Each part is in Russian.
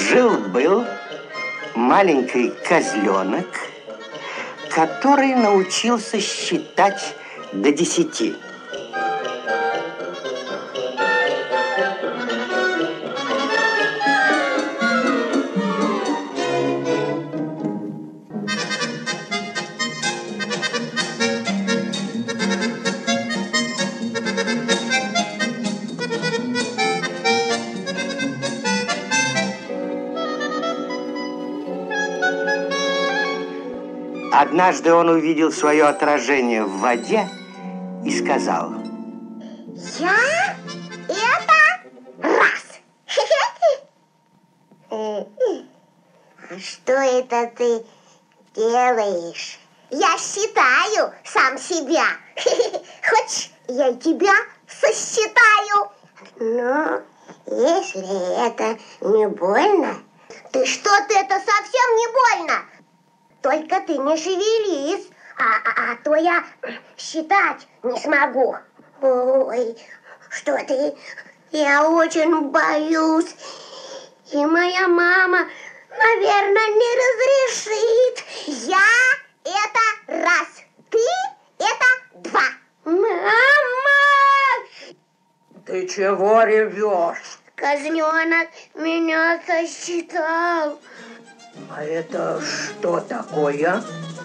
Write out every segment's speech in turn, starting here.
Жил-был маленький козленок, который научился считать до 10. Однажды он увидел свое отражение в воде и сказал: я это раз. А что это ты делаешь? Я считаю сам себя. Хочешь, я тебя сосчитаю? Но если это не больно... Ты что-то, это совсем не больно. Только ты не шевелись, а то я считать не смогу. Ой, что ты? Я очень боюсь. И моя мама, наверное, не разрешит. Я это раз, ты это 2. Мама! Ты чего ревешь? Козленок меня сосчитал. А это что такое?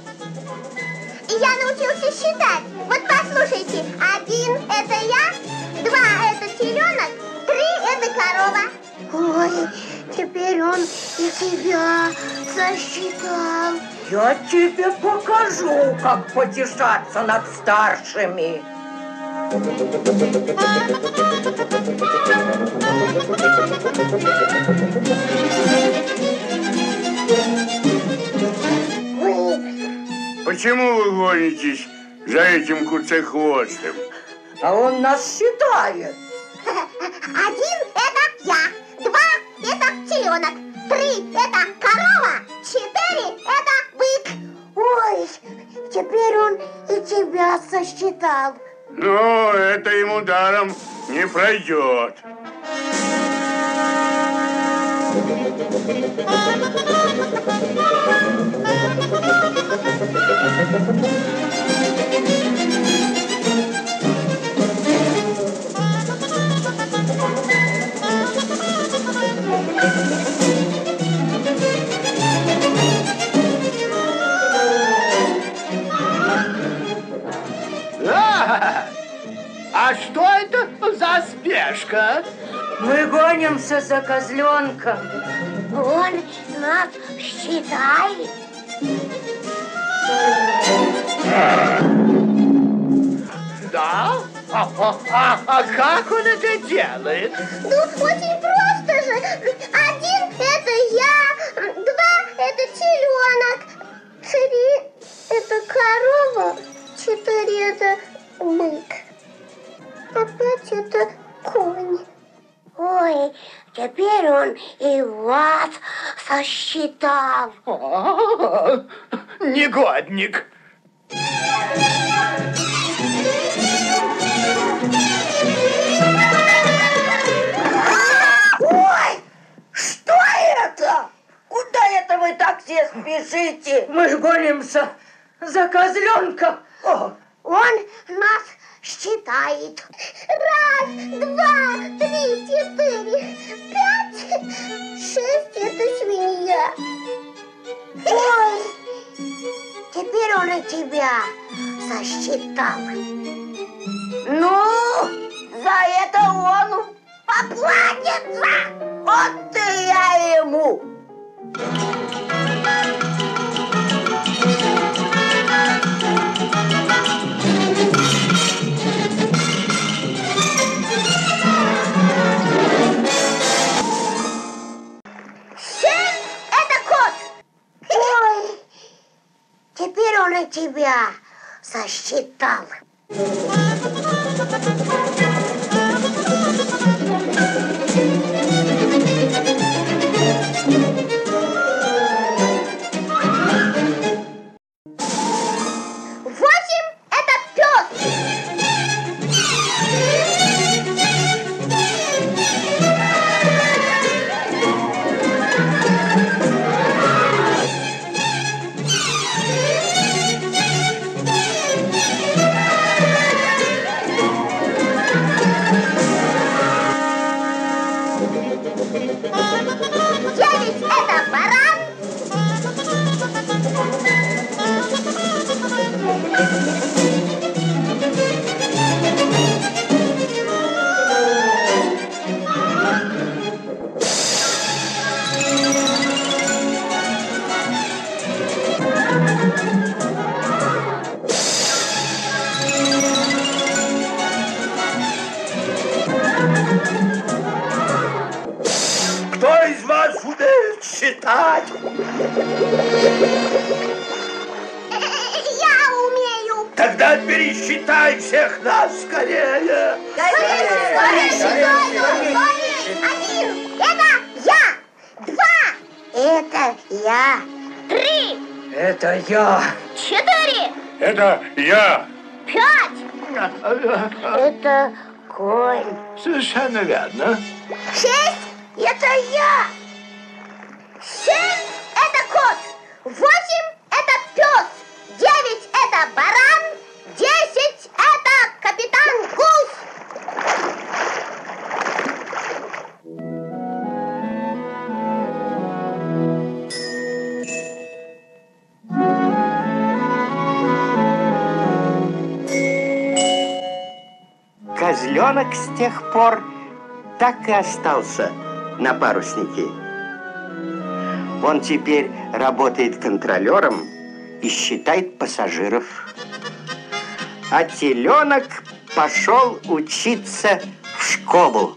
Я научился считать. Вот послушайте. 1 это я, 2 это теленок, 3 это корова. Ой, теперь он и тебя сосчитал. Я тебе покажу, как потешаться над старшими. Почему вы гонитесь за этим куцехвостым? А он нас считает. 1 это я, 2 это теленок, 3 это корова, 4 это бык. Ой, теперь он и тебя сосчитал. Но это ему даром не пройдет. А что это за спешка? Мы гонимся за козленком. Он нас считает. Да? А как он это делает? Ну, очень просто же. 1 это я, 2 это теленок, 3 это корова, 4 это бык, а 5 это конь. Ой, теперь он и вас сосчитал. Негодник. Ой, что это? Куда это вы так все спешите? Мы гонимся за козленком. О. Он нас считает. 1, 2, 3, 4, 5, 6 это свинья. Ой, теперь он и тебя сосчитал. Ну, за это он Поплатится! вот и я ему. Теперь он и тебя сосчитал. Кто из вас умеет считать? Я умею. Тогда пересчитай всех нас скорее. Один. Это я. Два. Это я. Три. Это я. Четыре. Это я. 5. Это конь. Совершенно верно. 6. Это я. 7. Это кот. 8. Это пес. 9. Это баран. 10. Это капитан Гус. Козленок с тех пор так и остался на паруснике. Он теперь работает контролером и считает пассажиров. А теленок пошел учиться в школу.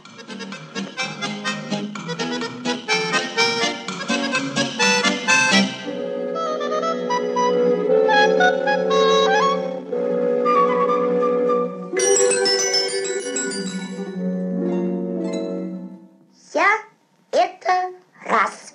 Я – это раз.